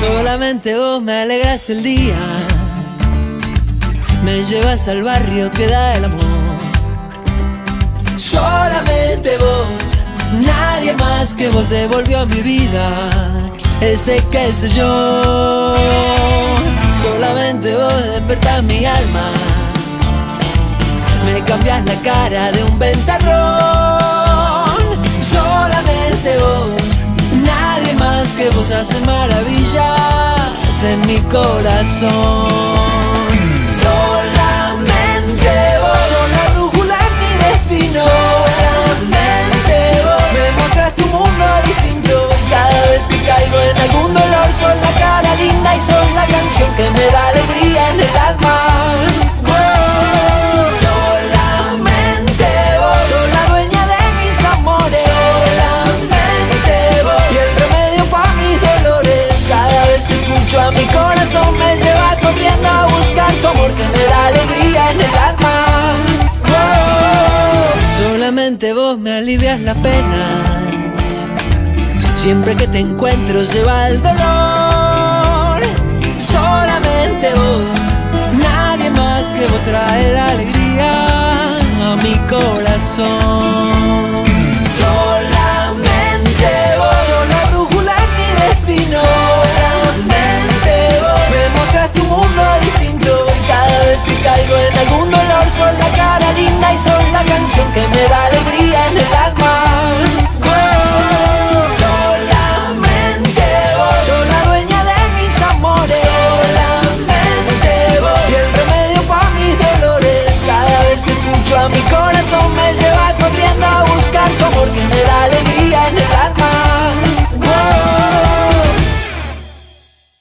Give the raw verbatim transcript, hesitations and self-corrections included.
Solamente vos me alegras el día, me llevas al barrio que da el amor. Solamente vos, nadie más que vos devolvió a mi vida ese qué sé yo. Solamente vos despertás mi alma, me cambias la cara de un ventarrón. Solamente vos, nadie más que vos hace maravillas en mi corazón. Solamente vos, sos la brújula en mi destino. Solamente vos, me mostraste un mundo distinto. Cada vez que caigo en algún dolor, sos la cara linda y sos la canción que me da alegría en el alma. Wow. Solamente vos, sos la dueña de mis amores. Solamente vos, y el remedio pa' mis dolores. Cada vez que escucho a mi corazón me lleva corriendo a buscar tu amor que me da alegría en el alma. Wow. Solamente vos me alivias la pena, siempre que te encuentro se va el dolor. Solamente vos, nadie más que vos trae